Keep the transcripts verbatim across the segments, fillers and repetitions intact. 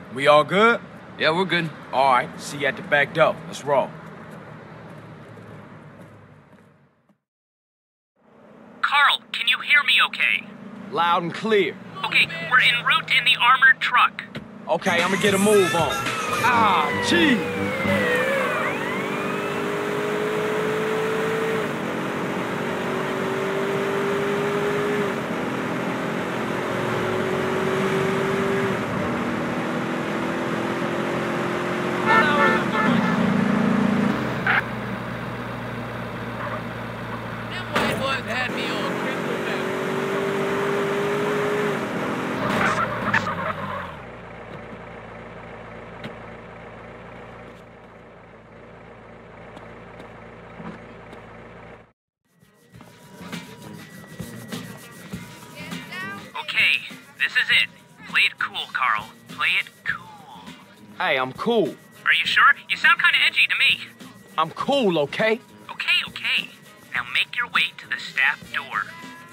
We all good? Yeah, we're good. All right, see you at the back door. Let's roll. Carl, can you hear me okay? Loud and clear. Okay, we're en route in the armored truck. Okay, I'm gonna get a move on. Ah, gee! Okay, this is it. Play it cool, Carl. Play it cool. Hey, I'm cool. Are you sure? You sound kind of edgy to me. I'm cool, okay? Okay, okay. Now make your way to the staff door.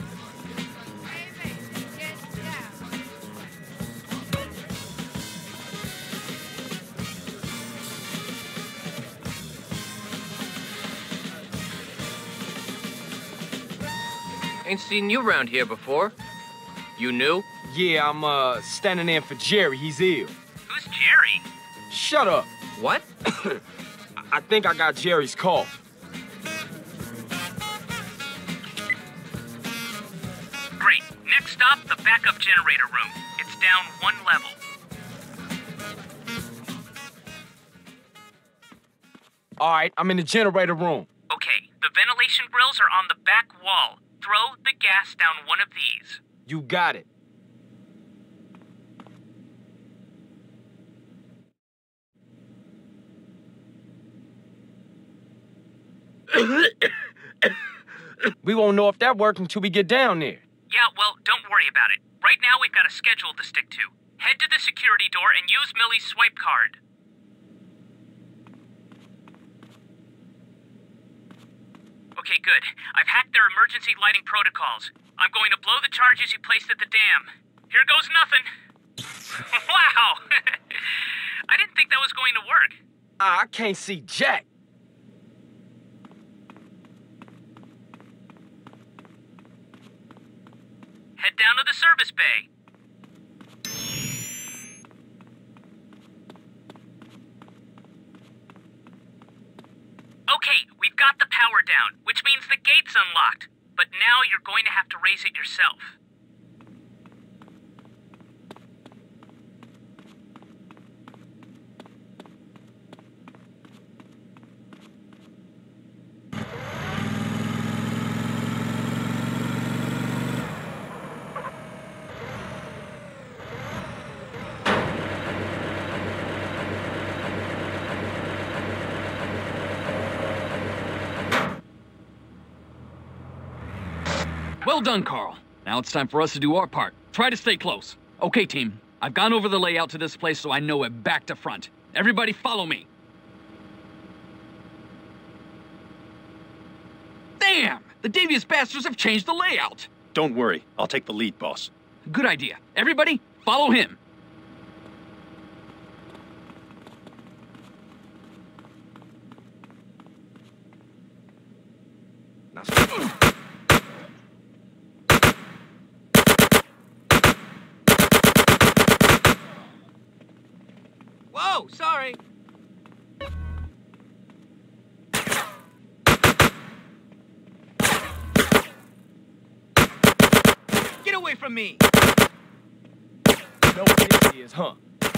Ain't seen you around here before. You new? Yeah, I'm, uh, standing in for Jerry. He's ill. Who's Jerry? Shut up. What? I think I got Jerry's call. Great. Next stop, the backup generator room. It's down one level. All right, I'm in the generator room. Okay, the ventilation grills are on the back wall. Throw the gas down one of these. You got it. We won't know if that worked until we get down there. Yeah, well, don't worry about it. Right now, we've got a schedule to stick to. Head to the security door and use Millie's swipe card. Okay, good. I've hacked their emergency lighting protocols. I'm going to blow the charges you placed at the dam. Here goes nothing. Wow! I didn't think that was going to work. Ah, I can't see jack. Head down to the service bay. Okay, we've got the power down, which means the gate's unlocked. But now you're going to have to raise it yourself. Well done, Carl. Now it's time for us to do our part. Try to stay close. Okay, team. I've gone over the layout to this place so I know it back to front. Everybody follow me. Damn! The devious bastards have changed the layout. Don't worry. I'll take the lead, boss. Good idea. Everybody, follow him. Now, Whoa, sorry. Get away from me. know what this is, huh?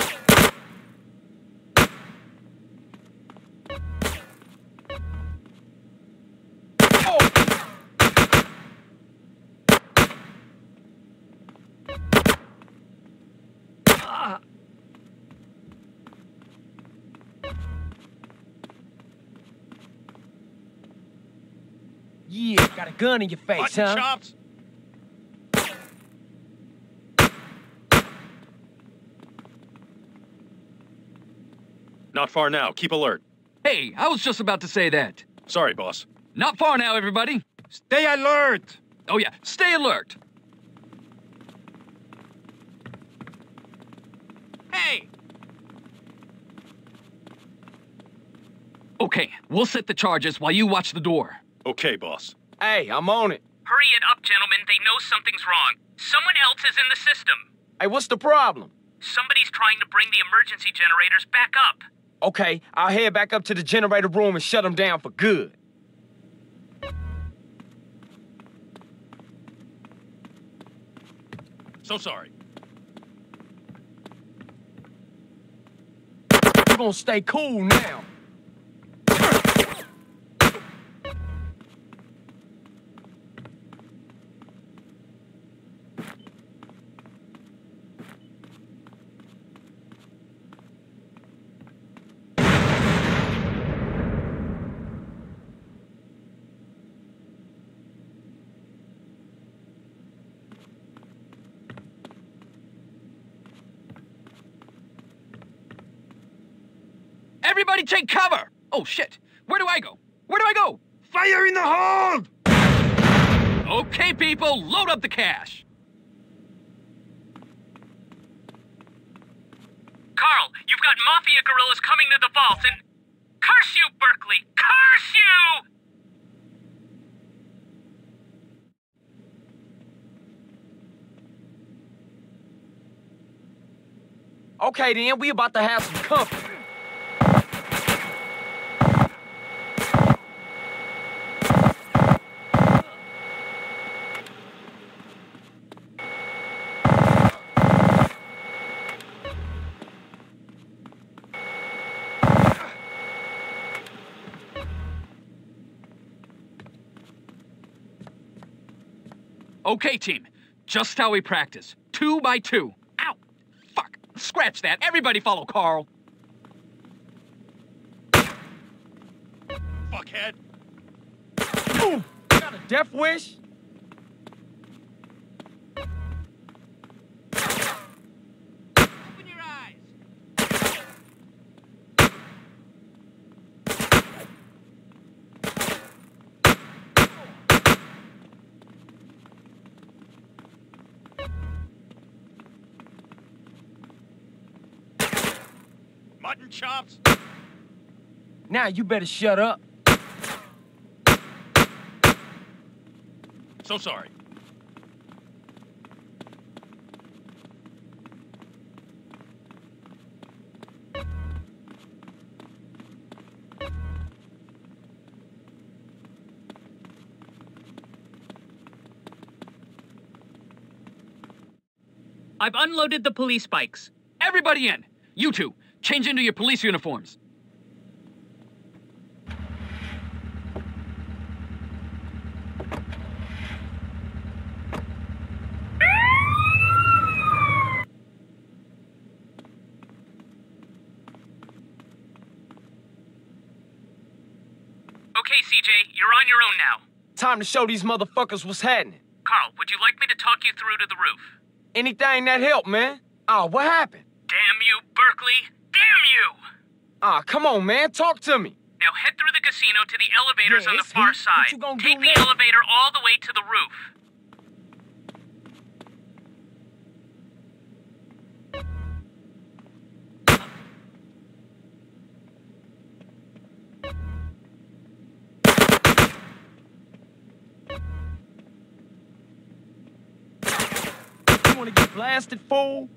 Yeah, got a gun in your face, Button huh? chops. Not far now. Keep alert. Hey, I was just about to say that. Sorry, boss. Not far now, everybody. Stay alert! Oh yeah, stay alert. Hey, Okay, we'll set the charges while you watch the door. Okay, boss. Hey, I'm on it. Hurry it up, gentlemen. They know something's wrong. Someone else is in the system. Hey, what's the problem? Somebody's trying to bring the emergency generators back up. Okay, I'll head back up to the generator room and shut them down for good. So sorry. You're gonna stay cool now. Everybody take cover! Oh, shit. Where do I go? Where do I go? Fire in the hold! Okay, people, load up the cash. Carl, you've got Mafia guerrillas coming to the vault and... Curse you, Berkeley! Curse you! Okay, then, we about to have some company. Okay, team. Just how we practice. Two by two. Ow! Fuck. Scratch that. Everybody follow Carl. Fuckhead. Ooh, got a death wish? Open your eyes! Mutton chops. Now you better shut up. So sorry. I've unloaded the police bikes. Everybody in. You two, change into your police uniforms. Okay, C J, you're on your own now. Time to show these motherfuckers what's happening. Carl, would you like me to talk you through to the roof? Anything that help, man. Oh, what happened? Damn you, Berkeley! Damn you! Ah, come on, man. Talk to me. Now head through the casino to the elevators on the Yes, far what side. you gonna Take do the now? elevator all the way to the roof. You wanna get blasted, fool?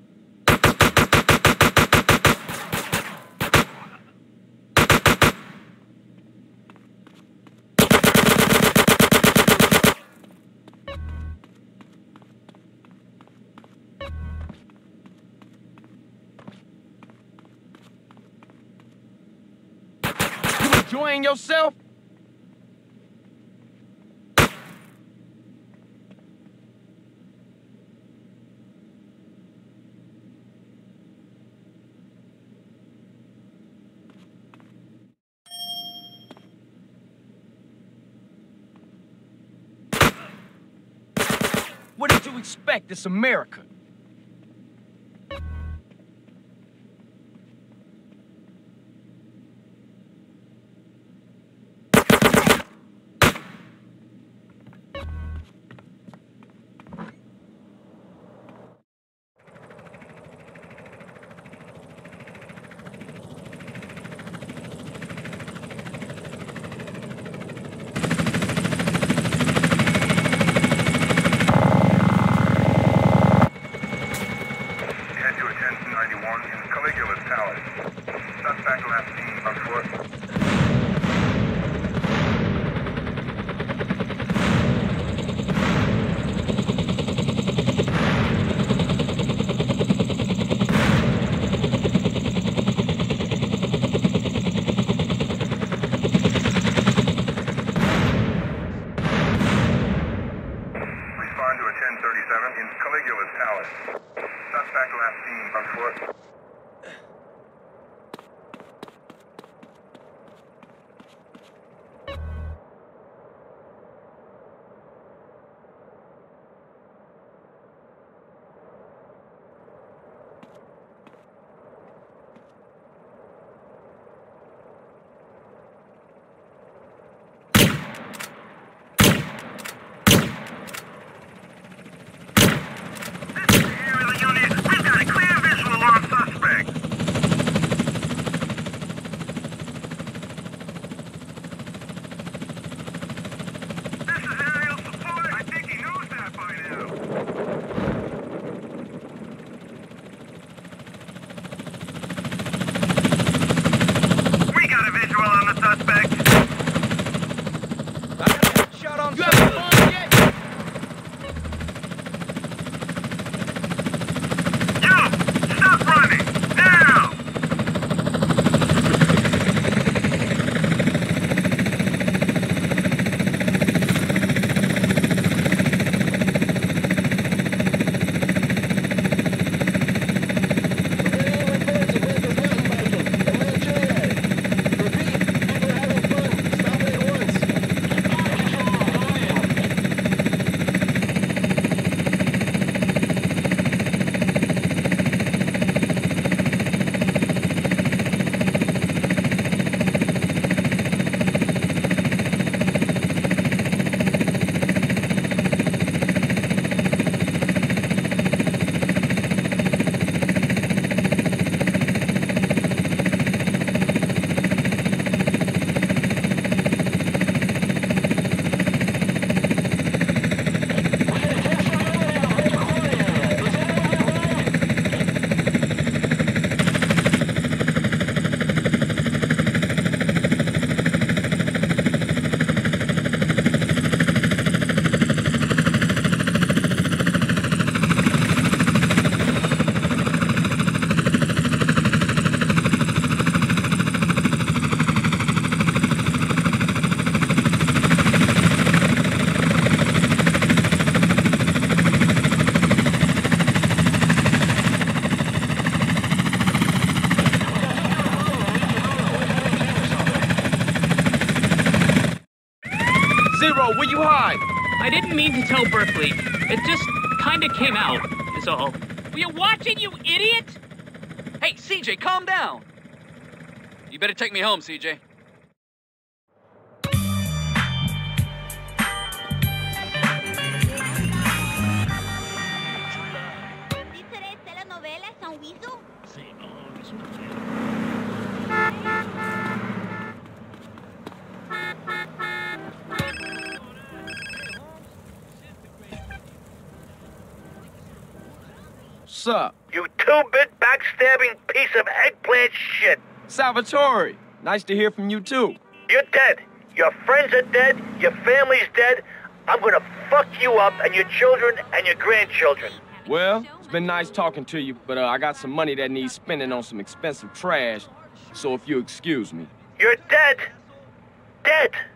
You enjoying yourself? What did you expect? It's America. seven in Caligula's palace. Suspect last seen on foot. Zero, where you hide? I didn't mean to tell Berkeley. It just kinda came out, is all. Were you watching, you idiot? Hey, C J, calm down. You better take me home, C J. What's up? You two-bit backstabbing piece of eggplant shit! Salvatore, nice to hear from you too. You're dead. Your friends are dead. Your family's dead. I'm gonna fuck you up and your children and your grandchildren. Well, it's been nice talking to you, but uh, I got some money that needs spending on some expensive trash, so if you excuse me. You're dead. Dead.